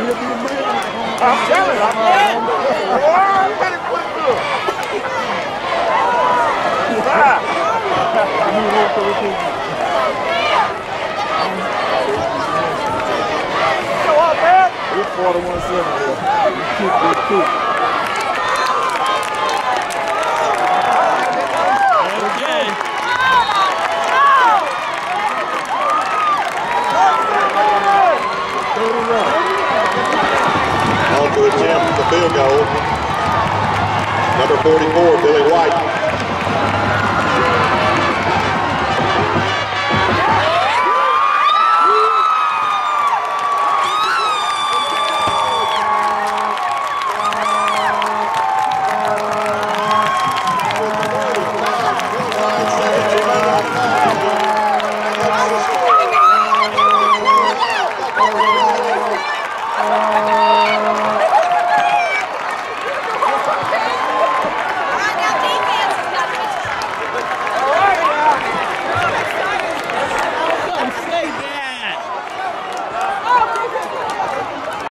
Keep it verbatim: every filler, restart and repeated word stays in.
I'm telling you, I'm telling you. I'm ready to put it through. Show up, man. It's forty-one seven. You kick, you kick. Okay. On to attempt the field goal. Number forty-four, Billy White.